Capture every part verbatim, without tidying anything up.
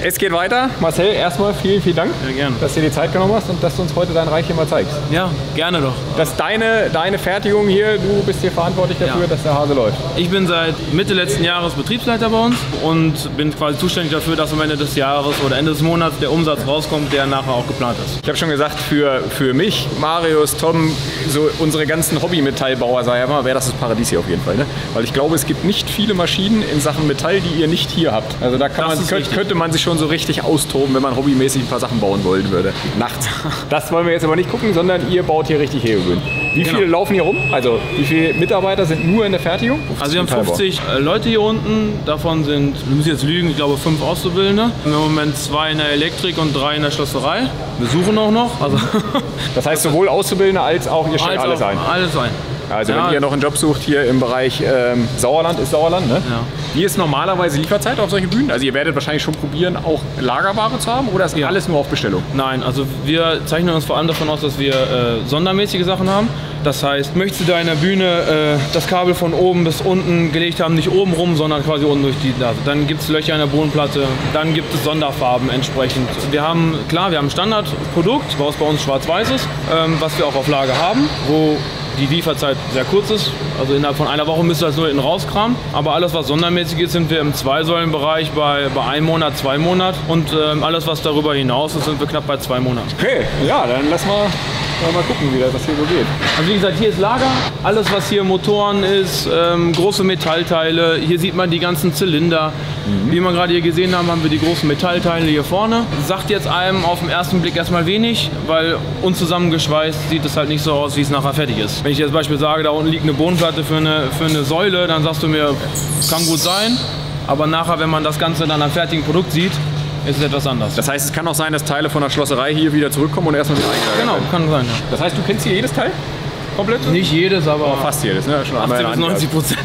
Es geht weiter. Marcel, erstmal vielen, vielen Dank, ja, gerne. dass du dir die Zeit genommen hast und dass du uns heute dein Reich hier mal zeigst. Ja, gerne doch. Das ist deine, deine Fertigung hier, du bist hier verantwortlich dafür, ja. dass der Hase läuft. Ich bin seit Mitte letzten Jahres Betriebsleiter bei uns und bin quasi zuständig dafür, dass am Ende des Jahres oder Ende des Monats der Umsatz rauskommt, der nachher auch geplant ist. Ich habe schon gesagt, für, für mich, Marius, Tom, so unsere ganzen Hobby-Metallbauer, sag ich mal, wäre das das Paradies hier auf jeden Fall. Ne? Weil ich glaube, es gibt nicht viele Maschinen in Sachen Metall, die ihr nicht hier habt. Also da kann man, könnte, könnte man sich schon so richtig austoben, wenn man hobbymäßig ein paar Sachen bauen wollen würde. Nachts. Das wollen wir jetzt aber nicht gucken, sondern ihr baut hier richtig Hebebühnen. Wie viele genau. laufen hier rum? Also wie viele Mitarbeiter sind nur in der Fertigung? Also wir haben fünfzig Leute hier unten. Davon sind, wir müssen jetzt lügen, ich glaube fünf Auszubildende. Im Moment zwei in der Elektrik und drei in der Schlosserei. Wir suchen auch noch. Also das heißt sowohl Auszubildende als auch ihr stellt alles ein? Alles ein. Also ja. wenn ihr noch einen Job sucht hier im Bereich ähm, Sauerland, ist Sauerland, ne? Ja. Wie ist normalerweise Lieferzeit auf solche Bühnen? Also ihr werdet wahrscheinlich schon probieren, auch Lagerware zu haben, oder ist ja. alles nur auf Bestellung? Nein, also wir zeichnen uns vor allem davon aus, dass wir äh, sondermäßige Sachen haben. Das heißt, möchtest du deiner Bühne äh, das Kabel von oben bis unten gelegt haben, nicht oben rum, sondern quasi unten durch die Nase. Dann gibt es Löcher in der Bodenplatte, dann gibt es Sonderfarben entsprechend. Wir haben, klar, wir haben ein Standardprodukt, was bei uns schwarz-weiß ist, ähm, was wir auch auf Lager haben, wo die Lieferzeit sehr kurz ist, also innerhalb von einer Woche müsst ihr das nur hinten rauskramen. Aber alles, was sondermäßig ist, sind wir im Zwei-Säulen-Bereich bei, bei einem Monat, zwei Monaten. Und ähm, alles, was darüber hinaus ist, sind wir knapp bei zwei Monaten. Okay, ja, dann lass mal, mal gucken, wie das hier so geht. Also wie gesagt, hier ist Lager. Alles, was hier Motoren ist, ähm, große Metallteile. Hier sieht man die ganzen Zylinder. Mhm. Wie wir gerade hier gesehen haben, haben wir die großen Metallteile hier vorne. Sagt jetzt einem auf den ersten Blick erstmal wenig, weil unzusammengeschweißt sieht es halt nicht so aus, wie es nachher fertig ist. Wenn ich jetzt zum Beispiel sage, da unten liegt eine Bodenplatte für eine, für eine Säule, dann sagst du mir, kann gut sein. Aber nachher, wenn man das Ganze dann am fertigen Produkt sieht, ist es etwas anders. Das heißt, es kann auch sein, dass Teile von der Schlosserei hier wieder zurückkommen und erstmal wieder eingelagert werden. Genau, kann sein. Ja. Das heißt, du kennst hier jedes Teil? Komplett? Nicht jedes, aber, aber fast jedes, ne? Schon achtzig bis neunzig Prozent.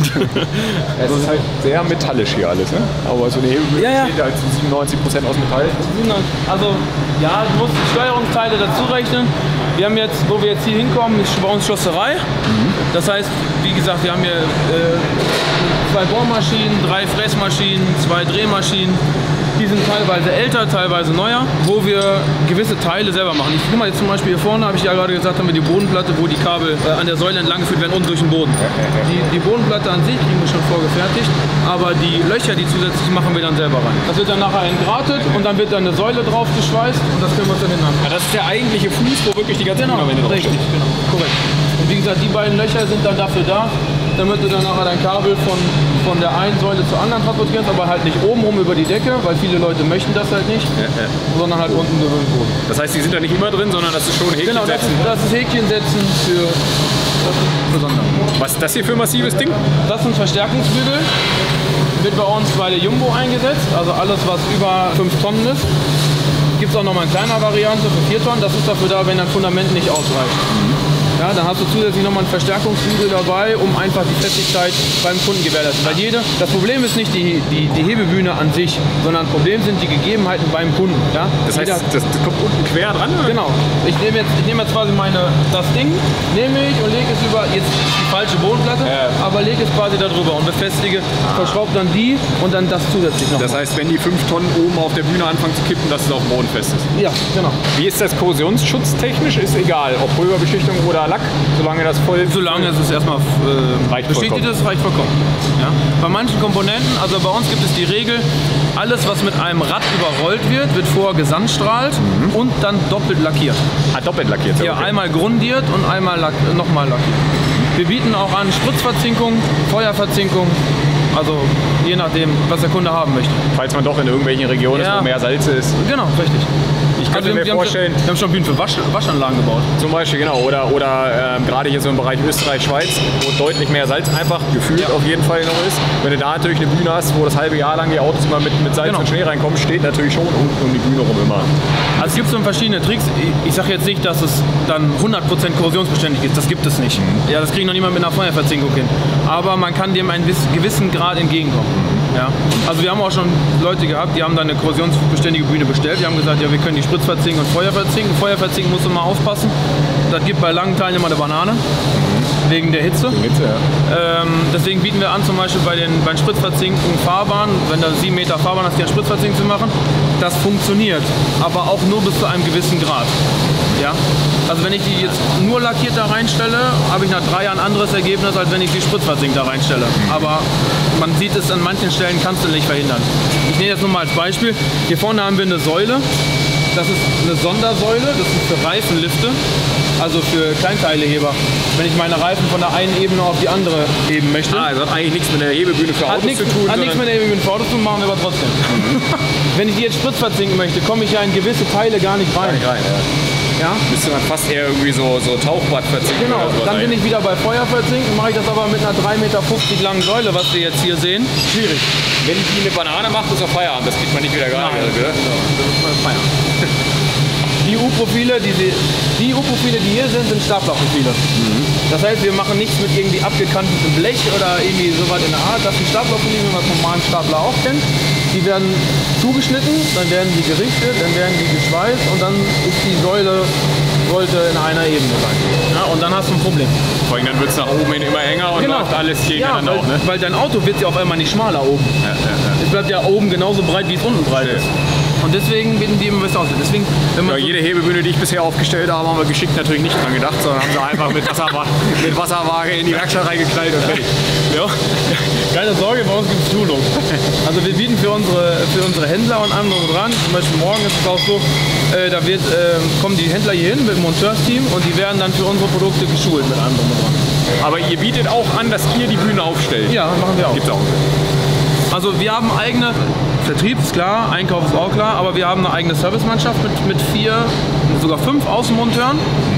Es ist halt sehr metallisch hier alles, ne? Aber so eine Hebebühne ja, ja. besteht halt zu siebenundneunzig Prozent aus Metall. Also, ja, du musst die Steuerungsteile dazu rechnen. Wir haben jetzt, wo wir jetzt hier hinkommen, ist bei uns Schlosserei. Mhm. Das heißt, wie gesagt, wir haben hier äh, zwei Bohrmaschinen, drei Fräsmaschinen, zwei Drehmaschinen. Die sind teilweise älter, teilweise neuer, wo wir gewisse Teile selber machen. Ich guck mal jetzt zum Beispiel hier vorne, habe ich ja gerade gesagt, haben wir die Bodenplatte, wo die Kabel äh, an der Säule entlang geführt werden und durch den Boden. Die, die Bodenplatte an sich kriegen wir schon vorgefertigt, aber die Löcher, die zusätzlich machen wir dann selber rein. Das wird dann nachher entgratet und dann wird dann eine Säule drauf geschweißt und das können wir uns dann hinten angucken. Ja, das ist der eigentliche Fuß, wo wirklich die ganze genau, Bühne drauf richtig, genau, korrekt. Und wie gesagt, die beiden Löcher sind dann dafür da, damit du dann nachher dein Kabel von, von der einen Säule zur anderen transportierst, aber halt nicht oben rum über die Decke, weil viele Leute möchten das halt nicht, ja, ja. sondern halt unten über den Boden. Das heißt, die sind da nicht immer drin, sondern das ist schon Häkchen genau, setzen? Genau, das, das ist Häkchen setzen für das ist besonders. Was ist das hier für ein massives Ding? Das sind Verstärkungsbügel. Wird bei uns bei der Jumbo eingesetzt, also alles, was über fünf Tonnen ist. Gibt es auch nochmal eine kleine Variante für vier Tonnen. Das ist dafür da, wenn dein Fundament nicht ausreicht. Mhm. Ja, dann hast du zusätzlich nochmal einen Verstärkungsbügel dabei, um einfach die Festigkeit beim Kunden gewährleisten. Weil jede, das Problem ist nicht die, die, die Hebebühne an sich, sondern das Problem sind die Gegebenheiten beim Kunden. Ja? Das heißt, Jeder, das, das kommt unten quer dran? Oder? Genau. Ich nehme jetzt, ich nehme jetzt quasi meine, das Ding, nehme ich und lege es über, jetzt die falsche Bodenplatte, ja. aber lege es quasi darüber und befestige, ah. verschraube dann die und dann das zusätzlich noch. Das heißt, wenn die fünf Tonnen oben auf der Bühne anfangen zu kippen, dass es auf dem Boden fest ist? Ja, genau. Wie ist das korrosionsschutztechnisch? Ist egal, ob Pulverbeschichtung oder Lack, solange das voll... Solange es ist erstmal äh, beschichtet ist, reicht vollkommen. Ja? Bei manchen Komponenten, also bei uns gibt es die Regel, alles was mit einem Rad überrollt wird, wird vorher gesandstrahlt mhm. und dann doppelt lackiert. Ah, doppelt lackiert? Ja, okay. Einmal grundiert und einmal lack, nochmal lackiert. Wir bieten auch an Spritzverzinkung, Feuerverzinkung, also je nachdem, was der Kunde haben möchte. Falls man doch in irgendwelchen Regionen ja. ist, wo mehr Salz ist. Genau, richtig. Ich könnte also wir, mir vorstellen... Wir haben schon Bühnen für Wasch, Waschanlagen gebaut. Zum Beispiel, genau. Oder, oder ähm, gerade hier so im Bereich Österreich, Schweiz, wo deutlich mehr Salz einfach gefühlt ja. auf jeden Fall noch ist. Wenn du da natürlich eine Bühne hast, wo das halbe Jahr lang die Autos immer mit, mit Salz genau. und Schnee reinkommen, steht natürlich schon um, um die Bühne rum immer. Also es gibt so verschiedene Tricks. Ich, ich sage jetzt nicht, dass es dann hundert Prozent korrosionsbeständig ist. Das gibt es nicht. Mhm. Ja, das kriegt noch niemand mit einer Feuerverzinkung hin. Aber man kann dem einen gewissen Grad entgegenkommen. Ja. Also wir haben auch schon Leute gehabt, die haben dann eine korrosionsbeständige Bühne bestellt. Die haben gesagt, ja, wir können die Spritzverzinken und Feuerverzinken. Feuerverzinken musst du mal aufpassen. Das gibt bei langen Teilen immer eine Banane. Wegen der Hitze. Hitze ja. ähm, deswegen bieten wir an, zum Beispiel bei den, bei den Spritzverzinkungen Fahrbahn, wenn da sieben Meter Fahrbahn hast, die an Spritzverzinken zu machen. das funktioniert, aber auch nur bis zu einem gewissen Grad. Ja? Also wenn ich die jetzt nur lackiert da reinstelle, habe ich nach drei Jahren ein anderes Ergebnis, als wenn ich die spritzverzinkt da reinstelle. Aber man sieht es an manchen Stellen, kannst du nicht verhindern. Ich nehme jetzt nur mal als Beispiel. Hier vorne haben wir eine Säule. Das ist eine Sondersäule, das ist für Reifenlifte, also für Kleinteileheber. Wenn ich meine Reifen von der einen Ebene auf die andere heben möchte. Ah, also hat eigentlich nichts mit der Hebebühne für Autos hat zu tun. Hat nichts mit der Hebebühne für Autos zu tun, machen wir aber trotzdem. Wenn ich die jetzt spritzverzinken möchte, komme ich ja in gewisse Teile gar nicht rein. Gar nicht rein, ja. Ja? Müsste man fast eher irgendwie so, so Tauchbad verzinken. Genau, oder so dann rein. bin ich wieder bei Feuer verzinken, mache ich das aber mit einer drei Meter fünfzig langen Säule, was wir jetzt hier sehen. Schwierig. Wenn ich die eine Banane mache, ist auf Feierabend. Das kriegt man nicht wieder gerade. Nein, oder? Genau, das ist mein Feierabend. Die U-Profile, die, die U-Profile, die hier sind, sind Staplerprofile. Mhm. Das heißt, wir machen nichts mit irgendwie abgekantetem Blech oder irgendwie sowas in der Art. Das sind Staplerprofile, wie man vom normalen Stapler auch kennt. Die werden zugeschnitten, dann werden die gerichtet, dann werden die geschweißt und dann ist die Säule sollte in einer Ebene sein. Ja, und dann hast du ein Problem. Vor allem dann wird es nach oben hin immer enger und genau. läuft alles gegeneinander ja, weil, auf. Ne? Weil dein Auto wird ja auf einmal nicht schmaler oben. Ja, ja, ja. Es bleibt ja oben genauso breit, wie es unten breit ist. Und deswegen bieten die immer besser aus. Deswegen, wenn man ja, so jede Hebebühne, die ich bisher aufgestellt habe, haben wir geschickt natürlich nicht dran gedacht, sondern haben sie einfach mit, Wasserwa mit Wasserwaage in die Werkstatt reingeknallt und fertig. Ja. Keine Sorge, bei uns gibt es Schulung. Also wir bieten für unsere, für unsere Händler und andere dran, zum Beispiel morgen ist es auch so, äh, da wird, äh, kommen die Händler hier hin mit dem Monteursteam und die werden dann für unsere Produkte geschult mit anderen dran. Aber ihr bietet auch an, dass ihr die Bühne aufstellt? Ja, machen wir auch. Gibt's auch. Also wir haben eigene, Vertrieb ist klar, Einkauf ist auch klar, aber wir haben eine eigene Servicemannschaft mit, mit vier, sogar fünf Außenmonteuren.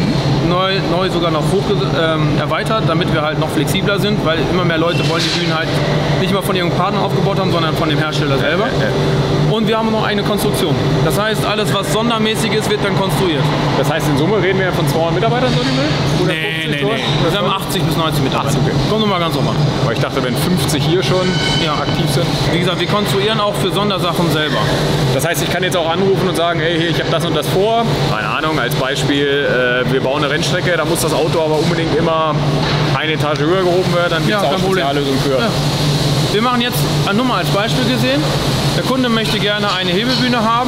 Neu, neu sogar noch hoch ähm, erweitert, damit wir halt noch flexibler sind, weil immer mehr Leute wollen die Bühnen halt nicht mal von ihrem Partner aufgebaut haben, sondern von dem Hersteller selber. Und wir haben noch eine Konstruktion. Das heißt, alles was sondermäßig ist, wird dann konstruiert. Das heißt, in Summe reden wir ja von zweihundert Mitarbeitern, so die Müll? Nee, nee, nee. Wir haben achtzig bis neunzig Mitarbeiter. achtzig, okay. Kommt nochmal ganz normal. Weil ich dachte, wenn fünfzig hier schon ja, aktiv sind. Wie gesagt, wir konstruieren auch für Sondersachen selber. Das heißt, ich kann jetzt auch anrufen und sagen, hey, hier, ich habe das und das vor. Keine Ahnung, als Beispiel, äh, wir bauen eine Rennstrecke, da muss das Auto aber unbedingt immer eine Etage höher gehoben werden, dann gibt es Ja, auch kein Problem. Speziallösungen für. Ja. Wir machen jetzt nur mal als Beispiel gesehen, der Kunde möchte gerne eine Hebebühne haben,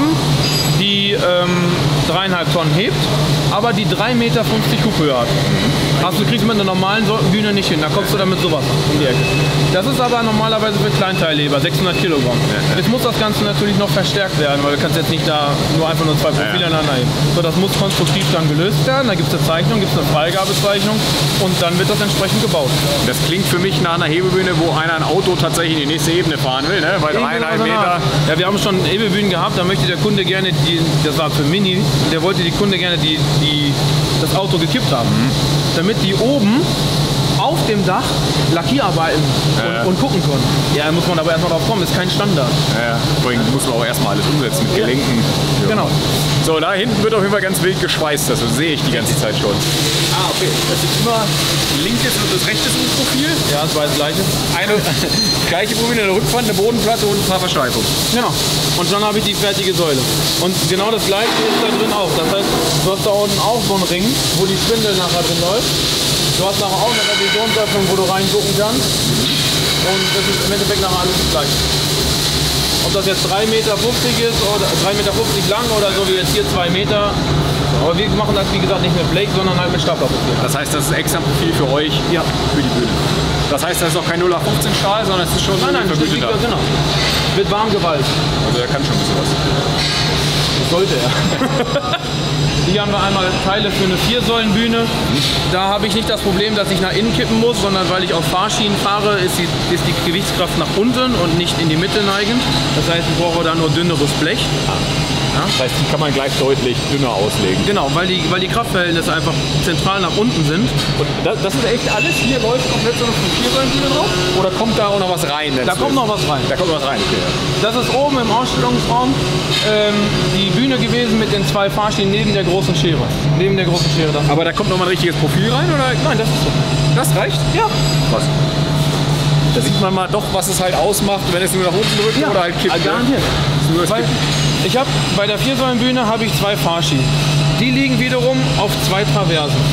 die ähm, dreieinhalb Tonnen hebt, aber die drei Meter fünfzig Huphöhe hat. Also du kriegst mit einer normalen Bühne nicht hin, da kommst du dann mit sowas um die Ecke. Das ist aber normalerweise für Kleinteilleber, sechshundert Kilogramm. Jetzt muss das Ganze natürlich noch verstärkt werden, weil du kannst jetzt nicht da nur einfach nur zwei Profile aneinander heben. So, das muss konstruktiv dann gelöst werden, da gibt es eine Zeichnung, gibt es eine Freigabezeichnung und dann wird das entsprechend gebaut. Das klingt für mich nach einer Hebebühne, wo einer ein Auto tatsächlich in die nächste Ebene fahren will, ne? Weil dreieinhalb Meter. Ja, wir haben schon Hebebühnen gehabt, da möchte der Kunde gerne, die, das war für Mini, der wollte die Kunde gerne die, die, das Auto gekippt haben. Mhm. Damit die oben auf dem Dach Lackierarbeiten ja. und, und gucken können. Ja, da muss man aber erstmal drauf kommen, ist kein Standard. Ja, vorhin muss man auch erstmal alles umsetzen mit ja. Gelenken. Ja. Genau. So, da hinten wird auf jeden Fall ganz wild geschweißt, das sehe ich die ganze Zeit schon. Ah, okay. Das ist immer linkes und das rechtes U-Profil. Ja, das war das gleiche. Eine gleiche Profil, eine Rückwand, eine Bodenplatte und ein paar Versteifungen. Genau. Und dann habe ich die fertige Säule. Und genau das gleiche ist da drin auch. Das heißt, du hast da unten auch so einen Ring, wo die Spindel nachher drin läuft. Du hast nachher auch eine Revisionsöffnung, wo du reingucken kannst. Und das ist im Endeffekt nachher alles das gleiche. Ob das jetzt drei Meter fünfzig ist oder drei Meter fünfzig lang oder so wie jetzt hier zwei Meter. Aber wir machen das wie gesagt nicht mit Blech, sondern halt mit Staplerprofil. Das heißt, das ist extra Profil für euch, ja. für die Bühne. Das heißt, das ist auch kein null acht fünfzehn Stahl, sondern es ist schon nein, nein, verbüteter. Genau. Wird warm gewalzt. Also der kann schon ein bisschen was. Das sollte er. Hier haben wir einmal Teile für eine Viersäulenbühne. Da habe ich nicht das Problem, dass ich nach innen kippen muss, sondern weil ich auf Fahrschienen fahre, ist die, ist die Gewichtskraft nach unten und nicht in die Mitte neigend. Das heißt, ich brauche da nur dünneres Blech. Ja? Das heißt, die kann man gleich deutlich dünner auslegen. Genau, weil die, weil die Kraftverhältnisse einfach zentral nach unten sind. Und das, das ist echt alles? Hier läuft komplett so eine Viersäulenbühne drauf? Oder kommt da auch noch was rein? Da kommt noch was rein. Da kommt was rein, okay. Ja. Das ist oben im Ausstellungsraum ähm, die Bühne gewesen mit den zwei Fahrschienen neben der großen Schere. Neben der großen Schere. Das Aber da kommt noch mal ein richtiges Profil rein, oder? Nein, das ist so. Das reicht? Ja. Was? Da sieht man mal doch, was es halt ausmacht, wenn es nur nach unten drückt ja, oder halt kippt. Garantiert. Ne? Nur Weil ich habe bei der Viersäulenbühne habe ich zwei Fahrschienen. Die liegen wiederum auf zwei Traversen.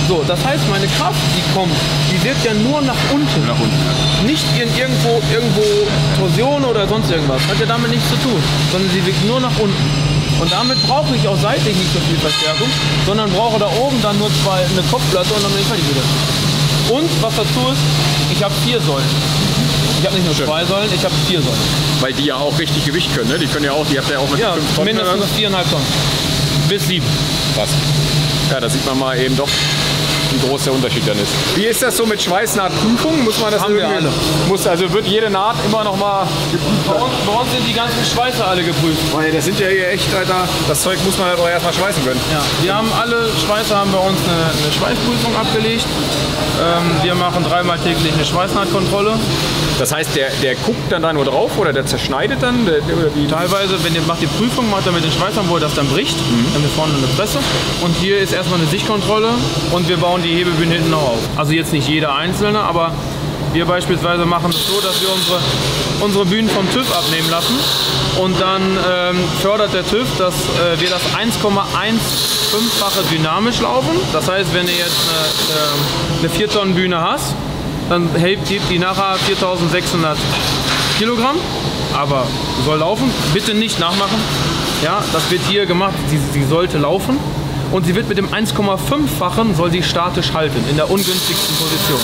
So, das heißt, meine Kraft, die kommt, die wirkt ja nur nach unten. Nach unten. Nicht in irgendwo, irgendwo Torsion oder sonst irgendwas. Hat ja damit nichts zu tun. Sondern sie wirkt nur nach unten. Und damit brauche ich auch seitlich nicht so viel Verstärkung, sondern brauche da oben dann nur zwei, eine Kopfplatte und dann bin ich fertig wieder. Und was dazu ist, ich habe vier Säulen. Ich habe nicht nur zwei Säulen, ich habe vier Säulen. Weil die ja auch richtig Gewicht können, ne? Die können ja auch, die habt ihr ja auch mit Ja, fünf Tonnen. mindestens viereinhalb Tonnen. Bis sieben. Krass. Ja, da sieht man mal eben doch, wie groß der Unterschied dann ist. Wie ist das so mit Schweißnahtprüfung? Muss man das Haben wir alle. Muss, also wird jede Naht immer noch mal geprüft? Bei uns, bei uns sind die ganzen Schweißer alle geprüft. Weil das sind ja hier echt, Alter, das Zeug muss man ja doch erstmal schweißen können. Ja, wir haben alle Schweißer haben bei uns eine, eine Schweißprüfung abgelegt. Ähm, wir machen dreimal täglich eine Schweißnahtkontrolle. Das heißt, der, der guckt dann da nur drauf oder der zerschneidet dann? Der, oder wie? Teilweise, wenn ihr macht die Prüfung, macht er mit den Schweißern, wo er das dann bricht. Mhm. Dann haben wir vorne eine Presse. Und hier ist erstmal eine Sichtkontrolle und wir bauen die Hebebühnen hinten noch auf. Also jetzt nicht jeder einzelne, aber wir beispielsweise machen es so, dass wir unsere, unsere Bühnen vom TÜV abnehmen lassen. Und dann ähm, fördert der TÜV, dass äh, wir das eins Komma fünfzehn-fache dynamisch laufen. Das heißt, wenn du jetzt eine, eine vier Tonnen Bühne hast, dann hält die, die nachher viertausendsechshundert Kilogramm, aber soll laufen. Bitte nicht nachmachen. Ja, das wird hier gemacht, sie, sie sollte laufen. Und sie wird mit dem eins Komma fünf-fachen soll sie statisch halten, in der ungünstigsten Position.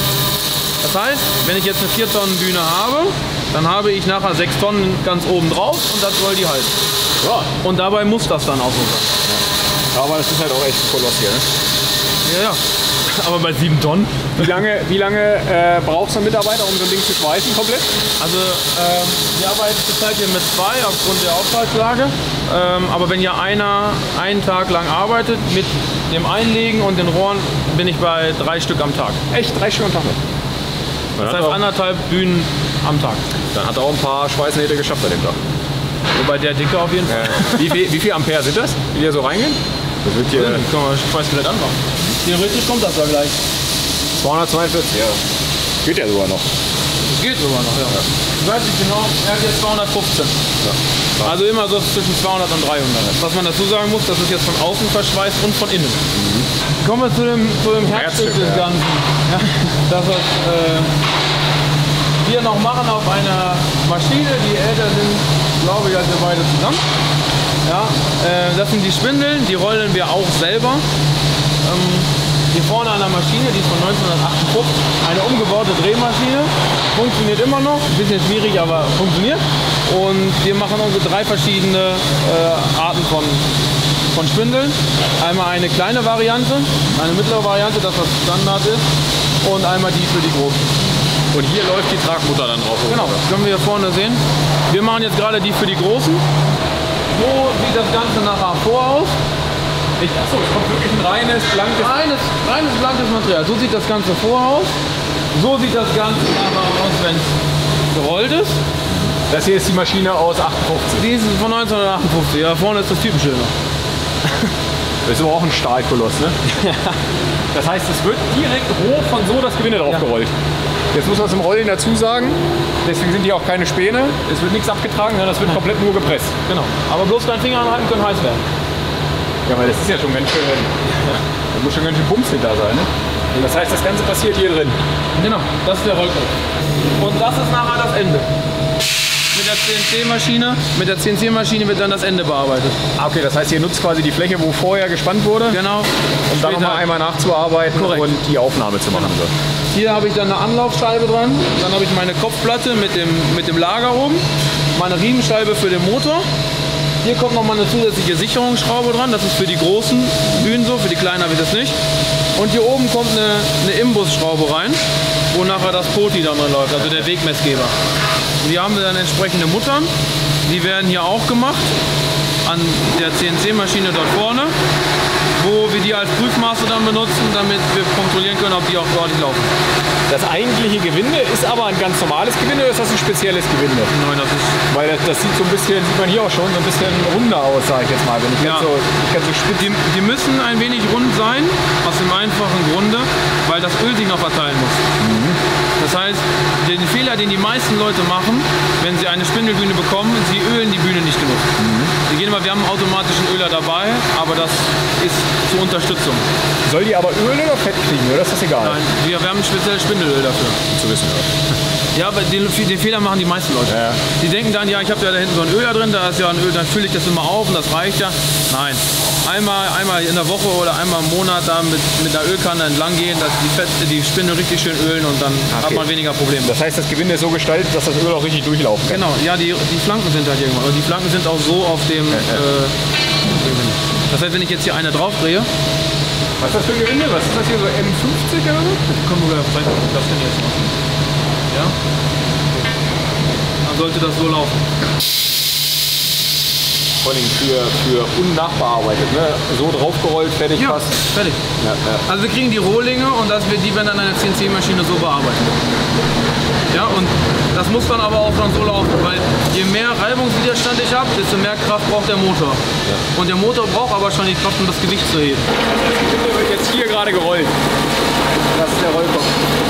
Das heißt, wenn ich jetzt eine vier Tonnen Bühne habe, dann habe ich nachher sechs Tonnen ganz oben drauf und das soll die halten. Ja. Und dabei muss das dann auch so sein. Ja. Aber das ist halt auch echt ein Koloss hier, ne? Ja, ja. Aber bei sieben Tonnen. Wie lange, wie lange äh, braucht so ein Mitarbeiter, um so ein Ding zu schweißen komplett? Also ähm, wir arbeiten zurzeit hier mit zwei aufgrund der Auftragslage. Ähm, aber wenn ja einer einen Tag lang arbeitet, mit dem Einlegen und den Rohren, bin ich bei drei Stück am Tag. Echt? Drei Stück am Tag? Das heißt anderthalb Bühnen am Tag. Dann hat er auch ein paar Schweißnähte geschafft an dem Tag. Wobei der Dicke auf jeden Fall. Äh, wie, viel, wie viel Ampere sind das, die hier so reingehen? Das wird hier ja, kann man Schweißgerät anmachen. Theoretisch kommt das ja gleich. zweihundertzweiundvierzig, ja. Geht ja sogar noch. Das geht sogar noch, ja. ja. Ich weiß nicht genau, er hat jetzt zweihundertfünfzehn. Ja. Also immer so zwischen zweihundert und dreihundert. Was man dazu sagen muss, das ist jetzt von außen verschweißt und von innen. Mhm. Kommen wir zu dem, zu dem Herzstück des ja. Ganzen. Ja. Das, was äh, wir noch machen auf einer Maschine, die älter sind, glaube ich, als wir beide zusammen. Ja, äh, das sind die Spindeln, die rollen wir auch selber. Ähm, hier vorne an der Maschine, die ist von neunzehnhundertachtundfünfzig, eine umgebaute Drehmaschine, funktioniert immer noch, ein bisschen schwierig, aber funktioniert. Und wir machen unsere drei verschiedene äh, Arten von, von Spindeln. Einmal eine kleine Variante, eine mittlere Variante, das was Standard ist, und einmal die für die großen. Und hier läuft die Tragmutter dann drauf. Genau, das können wir hier vorne sehen. Wir machen jetzt gerade die für die großen. So sieht das Ganze nachher vor aus. Ich, achso, es kommt wirklich ein reines, blankes... Reines, reines, blankes Material. So sieht das Ganze vor aus. So sieht das Ganze nachher aus, wenn es gerollt ist. Das hier ist die Maschine aus achtundfünfzig. Die ist von neunzehnhundertachtundfünfzig. Ja, vorne ist das Typenschild noch. Das ist aber auch ein Stahlkoloss, ne? Das heißt, es wird direkt roh von so das Gewinde drauf ja. gerollt. Jetzt muss man zum Rollen dazu sagen, deswegen sind hier auch keine Späne. Es wird nichts abgetragen, sondern das wird komplett nur gepresst. Genau. Aber bloß kein Finger anhalten, können heiß werden. Ja, weil das ist ja schon ganz schön, da muss schon ganz schön Bums hinter sein, ne? Das heißt, das Ganze passiert hier drin. Genau, das ist der Rollkopf. Und das ist nachher das Ende. Mit der C N C-Maschine, mit der C N C-Maschine wird dann das Ende bearbeitet. Ah, okay, das heißt, ihr nutzt quasi die Fläche, wo vorher gespannt wurde. Genau. Um dann nochmal einmal nachzuarbeiten. Korrekt. Und die Aufnahme zu machen. Genau. Hier habe ich dann eine Anlaufscheibe dran. Dann habe ich meine Kopfplatte mit dem, mit dem Lager oben. Meine Riemenscheibe für den Motor. Hier kommt nochmal eine zusätzliche Sicherungsschraube dran. Das ist für die großen Bühnen so, für die kleinen habe ich das nicht. Und hier oben kommt eine, eine Imbusschraube rein, wo nachher das Poti dann drin läuft, also der Wegmessgeber. Und hier haben wir dann entsprechende Muttern. Die werden hier auch gemacht an der C N C-Maschine dort vorne, wo wir die als Prüfmaße dann benutzen, damit wir kontrollieren können, ob die auch ordentlich laufen. Das eigentliche Gewinde ist aber ein ganz normales Gewinde oder ist das ein spezielles Gewinde? Nein, das ist... Weil das, das sieht so ein bisschen, sieht man hier auch schon, so ein bisschen runder aus, sage ich jetzt mal. Wenn ich ja. so, ich kann so spitz. Die, die müssen ein wenig rund sein, aus dem einfachen Grunde, weil das Öl sich noch verteilen muss. Mhm. Das heißt, den Fehler, den die meisten Leute machen, wenn sie eine Spindelbühne bekommen, sie ölen die Bühne nicht genug. Mhm. Wir gehen immer, wir haben einen automatischen Öler dabei, aber das ist zur Unterstützung. Soll die aber Öl oder Fett kriegen, oder ist das egal? Nein, wir, wir haben ein spezielles Spindelöl dafür. Zu wissen, ja. Ja, aber den, den Fehler machen die meisten Leute. Ja. Die denken dann, ja, ich habe ja da hinten so ein Öler drin, da ist ja ein Öl, dann fülle ich das immer auf und das reicht ja. Nein. Einmal, einmal in der Woche oder einmal im Monat da mit, mit der Ölkanne entlang gehen, dass die, Fett, die Spindel richtig schön ölen und dann okay. hat man weniger Probleme. Das heißt, das Gewinde ist so gestaltet, dass das Öl auch richtig durchlaufen kann? Genau, ja, die, die Flanken sind halt irgendwann. Und die Flanken sind auch so auf dem ja, ja. Äh, das heißt, wenn ich jetzt hier eine drauf drehe. Was ist das für ein Gewinde? Was ist das hier, so M fünfzig oder so? Komm, wir zeigen, das kann jetzt machen. Ja? Dann sollte das so laufen. Vor allem für, für unnachbearbeitet, ne? So draufgerollt, fertig, ja, passt. fertig. Ja, ja. Also wir kriegen die Rohlinge und das wird, die werden dann an einer C N C-Maschine so bearbeitet. Ja, und das muss dann aber auch dann so laufen, weil je mehr Reibungswiderstand ich habe, desto mehr Kraft braucht der Motor. Ja. Und der Motor braucht aber schon die Kraft, um das Gewicht zu heben. Das wird jetzt hier gerade gerollt. Das ist der Rollkopf.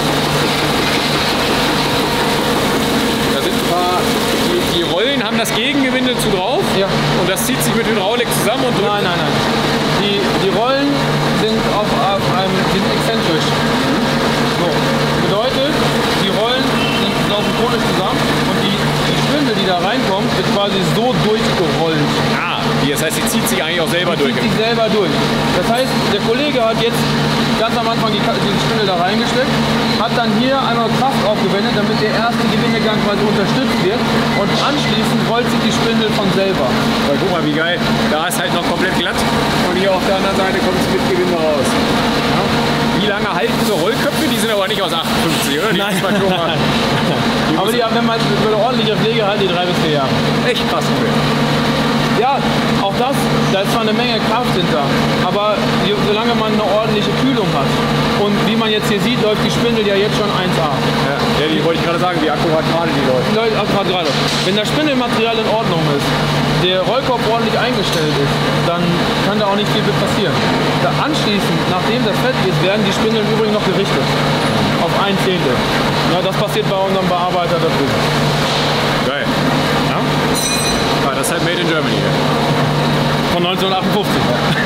Da sind ein paar, die, die Rollen haben das Gegengewinde zu drauf. Ja. Und das zieht sich mit Hydraulik zusammen und drückt. Nein, nein, nein. Die, die Rollen sind auf, auf einem, sind exzentrisch. So. Bedeutet, die Rollen sind laufen konisch zusammen und die, die Spindel, die da reinkommt, wird quasi so durchgerollt. Ah, das heißt, sie zieht sich eigentlich auch selber die durch. Zieht sich selber durch. Das heißt, der Kollege hat jetzt ganz am Anfang die, die Spindel da reingesteckt, hat dann hier einmal Kraft aufgewendet, damit der erste Gewindegang quasi unterstützt wird und anschließend rollt sich die Spindel von selber. Aber guck mal, wie geil. Da ist halt noch komplett glatt und hier auf der anderen Seite kommt es mit Gewinde raus. Ja. Wie lange halten so Rollköpfe? Die sind aber nicht aus achtundfünfzig, oder? Die Nein. Muss man schon mal, die aber die, wenn man für eine ordentliche Pflege halt die drei bis vier Jahre. Echt krass. Okay. Ja, auch das, da ist zwar eine Menge Kraft hinter, aber die, solange man eine ordentliche Kühlung hat und wie man jetzt hier sieht, läuft die Spindel ja jetzt schon eins A. Ja, ja, die wollte ich gerade sagen, wie akkurat gerade die läuft. Die läuft akkurat gerade. Wenn das Spindelmaterial in Ordnung ist, der Rollkopf ordentlich eingestellt ist, dann kann da auch nicht viel passieren. Da anschließend, nachdem das fertig ist, werden die Spindeln übrigens noch gerichtet. Auf ein Zehntel. Ja, das passiert bei unserem Bearbeiter da drüben. Geil. Ja? Ja, das ist halt Made in Germany. Von neunzehnhundertachtundfünfzig.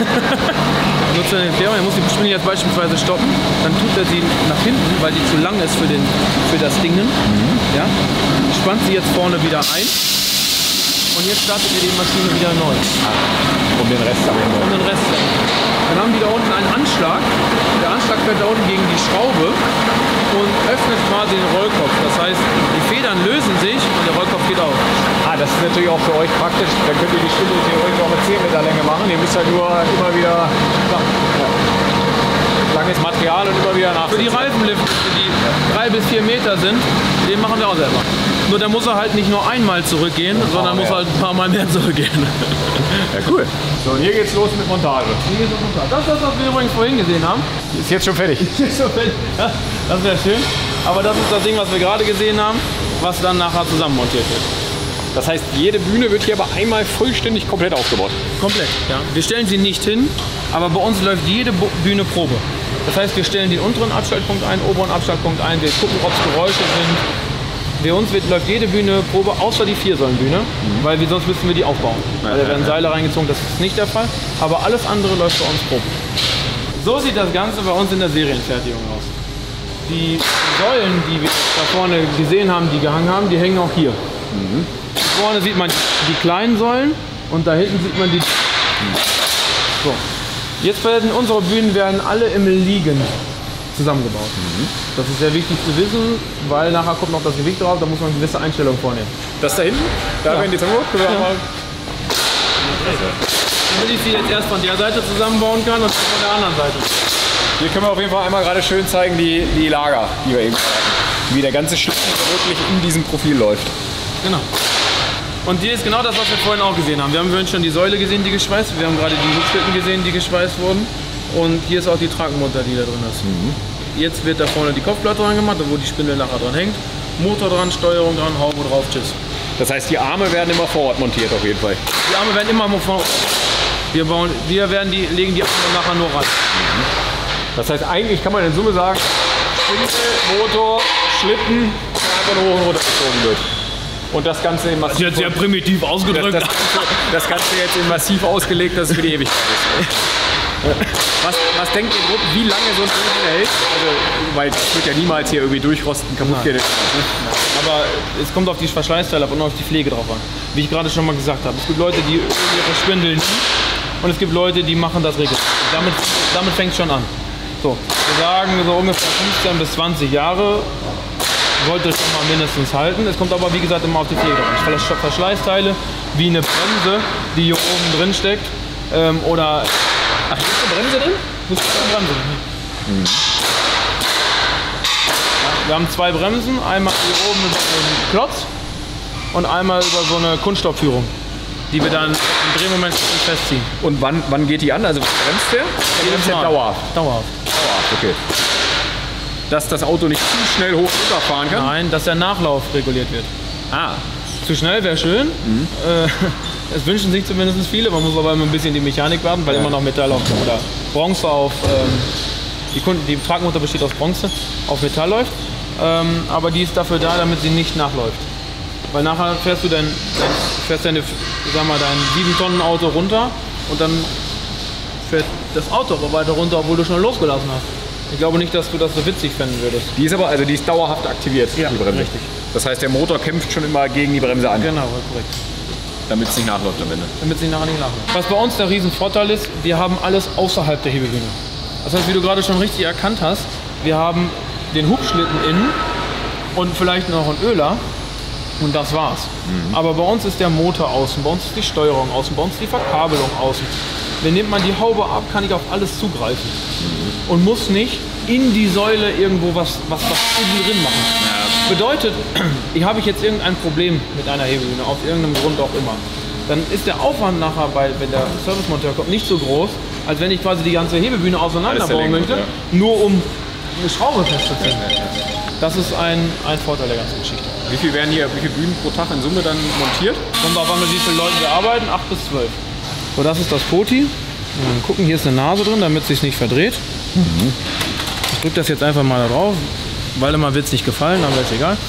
Nur zur Erklärung, er muss die Spindel jetzt beispielsweise stoppen, dann tut er sie nach hinten, weil die zu lang ist für, den, für das Ding. Mhm. Ja? Spannt sie jetzt vorne wieder ein und jetzt startet ihr die Maschine wieder neu. Ah, um den Rest zu haben. Um den Rest zu haben. Dann haben die da unten einen Anschlag. Der Anschlag fällt da unten gegen die Schraube und öffnet quasi den Rollkopf. Das heißt, die Federn lösen sich und der Rollkopf geht auf. Ah, das ist natürlich auch für euch praktisch. Dann könnt ihr die Spindel theoretisch auch mit zehn Meter Länge machen. Ihr müsst halt nur immer wieder ja, langes Material und immer wieder nachsetzen. Für die Reifenlifte, die drei bis vier Meter sind, den machen wir auch selber. Nur der muss er halt nicht nur einmal zurückgehen, ja, sondern muss halt ein paar Mal mehr zurückgehen. Ja, cool. So, und hier geht's los mit Montage. Hier geht's los mit Montage. Das ist das, was wir übrigens vorhin gesehen haben. Ist jetzt schon fertig. Ist jetzt schon fertig. Ja, das wäre schön. Aber das ist das Ding, was wir gerade gesehen haben, was dann nachher zusammenmontiert wird. Das heißt, jede Bühne wird hier aber einmal vollständig komplett aufgebaut. Komplett, ja. Wir stellen sie nicht hin, aber bei uns läuft jede Bühne Probe. Das heißt, wir stellen den unteren Abschaltpunkt ein, oberen Abschaltpunkt ein, wir gucken, ob es Geräusche sind. Bei uns wird, läuft jede Bühne Probe, außer die Viersäulenbühne, mhm. weil wir, sonst müssen wir die aufbauen. Ja, weil da werden ja, Seile ja. reingezogen, das ist nicht der Fall. Aber alles andere läuft bei uns Probe. So sieht das Ganze bei uns in der Serienfertigung aus. Die Säulen, die wir da vorne gesehen haben, die gehangen haben, die hängen auch hier. Mhm. Vorne sieht man die kleinen Säulen und da hinten sieht man die. So. Jetzt werden unsere Bühnen werden alle im Liegen zusammengebaut. Mhm. Das ist sehr wichtig zu wissen, weil nachher kommt noch das Gewicht drauf, da muss man gewisse Einstellungen vornehmen. Das da hinten? Da ja. werden die zusammengebaut? Ja. Damit ich sie jetzt erst von der Seite zusammenbauen kann und von der anderen Seite. Hier können wir auf jeden Fall einmal gerade schön zeigen, die, die Lager, die wir eben hatten. Wie der ganze Schlitten wirklich in diesem Profil läuft. Genau. Und hier ist genau das, was wir vorhin auch gesehen haben. Wir haben vorhin schon die Säule gesehen, die geschweißt wird. Wir haben gerade die Hubschlitten gesehen, die geschweißt wurden. Und hier ist auch die Tragmutter, die da drin ist. Mhm. Jetzt wird da vorne die Kopfplatte dran gemacht, wo die Spindel nachher dran hängt. Motor dran, Steuerung dran, Haube drauf, tschüss. Das heißt, die Arme werden immer vor Ort montiert auf jeden Fall? Die Arme werden immer vor Ort. Wir, bauen, wir werden die, legen die Arme nachher nur ran. Mhm. Das heißt, eigentlich kann man in Summe sagen, Spindel, Motor, Hubschlitten, der einfach nur hoch und runter gezogen wird. Und das Ganze in massiv... Das ist jetzt sehr primitiv ausgedrückt. Das, das, das Ganze jetzt in massiv ausgelegt, dass es für die Ewigkeit ist. Was, was denkt ihr grob, wie lange so ein Ding hält? Also, weil es wird ja niemals hier irgendwie durchrosten, kaputt gehen. Aber es kommt auf die Verschleißteile ab und auf die Pflege drauf an. Wie ich gerade schon mal gesagt habe. Es gibt Leute, die ihre Spindel nie und es gibt Leute, die machen das regelmäßig. Damit, damit fängt es schon an. So, wir sagen so ungefähr fünfzehn bis zwanzig Jahre sollte schon mal mindestens halten. Es kommt aber wie gesagt immer auf die Pflege an. Verschleißteile wie eine Bremse, die hier oben drin steckt. Ähm, oder. Ach, hier ist eine Bremse drin? Wo ist eine Bremse drin? Hm. Ja, wir haben zwei Bremsen, einmal hier oben über so einen Klotz und einmal über so eine Kunststoffführung, die wir dann im Drehmoment festziehen. Und wann, wann geht die an? Also bremst der? Die bremst ja dauerhaft. Dauerhaft. Dauerhaft, okay. Dass das Auto nicht zu schnell hoch runterfahren kann? Nein, dass der Nachlauf reguliert wird. Ah. Zu schnell wäre schön. Mhm. Äh, es wünschen sich zumindest viele. Man muss aber immer ein bisschen die Mechanik warten, weil ja. immer noch Metall auf oder Bronze auf. Ähm, die, Kunden, die Tragmotor besteht aus Bronze, auf Metall läuft. Ähm, aber die ist dafür da, damit sie nicht nachläuft. Weil nachher fährst du dein, dein, fährst deine, sag mal, dein sieben Tonnen Auto runter und dann fährt das Auto aber weiter runter, obwohl du schon losgelassen hast. Ich glaube nicht, dass du das so witzig finden würdest. Die ist aber, also die ist dauerhaft aktiviert, ja, die Bremse. Richtig. Das heißt, der Motor kämpft schon immer gegen die Bremse an. Genau, korrekt. Damit es nicht nachläuft am Ende. Damit es nicht nachher nicht nachläuft. Was bei uns der Riesenvorteil ist, wir haben alles außerhalb der Hebebühne. Das heißt, wie du gerade schon richtig erkannt hast, wir haben den Hubschlitten innen und vielleicht noch einen Öler und das war's. Mhm. Aber bei uns ist der Motor außen, bei uns ist die Steuerung außen, bei uns ist die Verkabelung außen. Wenn nimmt man die Haube ab, kann ich auf alles zugreifen. Mhm. Und muss nicht in die Säule irgendwo was, was, was innen drin machen. Ja. Bedeutet, ich habe ich jetzt irgendein Problem mit einer Hebebühne, auf irgendeinem Grund auch immer, dann ist der Aufwand nachher, bei, wenn der Servicemonteur kommt, nicht so groß, als wenn ich quasi die ganze Hebebühne auseinanderbauen möchte, ja. nur um eine Schraube festzuziehen. Das ist ein, ein Vorteil der ganzen Geschichte. Wie viel werden hier, wie viele Bühnen pro Tag in Summe dann montiert? Kommt darauf an, mit wie vielen Leuten wir arbeiten, acht bis zwölf. So, das ist das Poti. Mal gucken, hier ist eine Nase drin, damit es sich nicht verdreht. Mhm. Ich drücke das jetzt einfach mal da drauf. Waldemar wird es nicht gefallen, aber ist egal.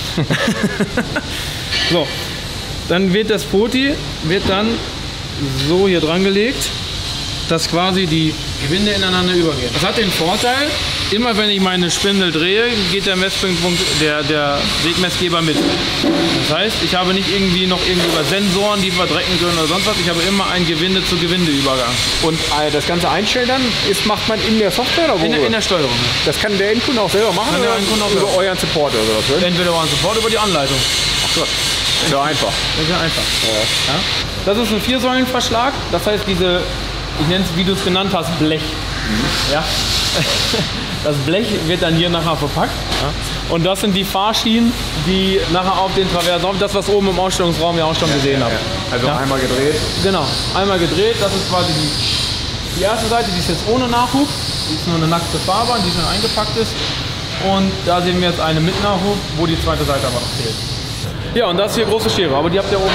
So, dann wird das Poti wird dann so hier dran gelegt, dass quasi die Gewinde ineinander übergehen. Das hat den Vorteil, immer wenn ich meine Spindel drehe, geht der Messpunkt, der, der Wegmessgeber mit. Das heißt, ich habe nicht irgendwie noch irgendwie über Sensoren, die verdrecken können oder sonst was. Ich habe immer einen Gewinde-zu-Gewinde-Übergang. Und äh, das ganze Einstellen dann ist, macht man in der Software oder wo? In, in der Steuerung. Das kann der Endkunde auch selber machen, kann oder der Endkunde auch über selber. euren Support oder was? Oder? Entweder über euren Support oder über die Anleitung. Ach Gott. Ist ja einfach. Das ist ja einfach. Ja. Ja. Das ist ein Viersäulenverschlag. Das heißt, diese, ich nenne es, wie du es genannt hast, Blech. Mhm. Ja. Das Blech wird dann hier nachher verpackt. Ja. Und das sind die Fahrschienen, die nachher auf den Traversen, das was oben im Ausstellungsraum ja auch schon ja, gesehen ja, habt. Ja. Also ja. einmal gedreht. Genau, einmal gedreht. Das ist quasi die, die erste Seite, die ist jetzt ohne Nachhub. Die ist nur eine nackte Fahrbahn, die schon eingepackt ist. Und da sehen wir jetzt eine mit Nachhub, wo die zweite Seite aber noch fehlt. Ja, und das hier große Schere, aber die habt ihr oben.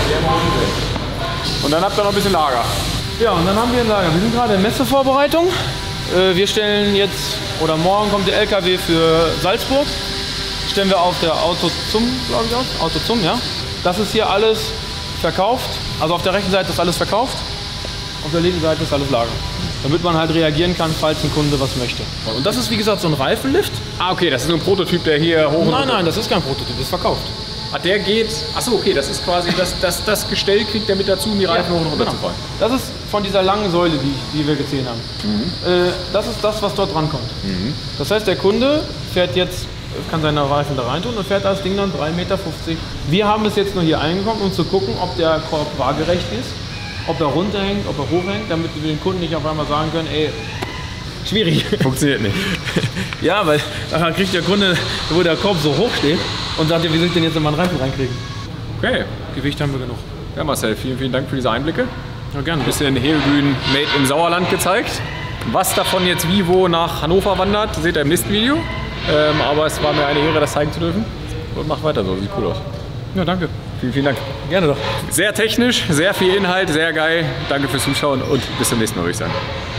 Und dann habt ihr noch ein bisschen Lager. Ja, und dann haben wir ein Lager. Wir sind gerade in Messevorbereitung. Wir stellen jetzt, oder morgen kommt der L K W für Salzburg. Stellen wir auf der Autozum, glaube ich, aus. Autozum, ja. Das ist hier alles verkauft. Also auf der rechten Seite ist alles verkauft. Auf der linken Seite ist alles Lager. Damit man halt reagieren kann, falls ein Kunde was möchte. Und das ist wie gesagt so ein Reifenlift. Ah, okay, das ist nur ein Prototyp, der hier hoch und Nein, nein, das ist kein Prototyp, das ist verkauft. Ah, der geht, achso, okay, das ist quasi, das, das, das Gestell kriegt der mit dazu, um die Reifen ja, hoch und runter genau. zu fahren. Das ist von dieser langen Säule, die, die wir gesehen haben. Mhm. Äh, das ist das, was dort drankommt. Mhm. Das heißt, der Kunde fährt jetzt, kann seine Reifen da rein tun und fährt das Ding dann drei Meter fünfzig. Wir haben es jetzt nur hier eingekommen, um zu gucken, ob der Korb waagerecht ist, ob er runterhängt, ob er hochhängt, damit wir den Kunden nicht auf einmal sagen können, ey, schwierig. Funktioniert nicht. Ja, weil nachher kriegt der Kunde, wo der Korb so hoch steht und sagt, ja, wie soll ich denn jetzt in meinen Reifen reinkriegen? Okay. Gewicht haben wir genug. Ja, Marcel, vielen, vielen Dank für diese Einblicke. Ja, gerne. Ein bisschen Hebebühnen made im Sauerland gezeigt. Was davon jetzt wie wo nach Hannover wandert, seht ihr im nächsten Video. Ähm, aber es war mir eine Ehre, das zeigen zu dürfen. Und macht weiter so, sieht cool aus. Ja, danke. Vielen, vielen Dank. Gerne doch. Sehr technisch, sehr viel Inhalt, sehr geil. Danke fürs Zuschauen und bis zum nächsten Mal, würde ich sagen.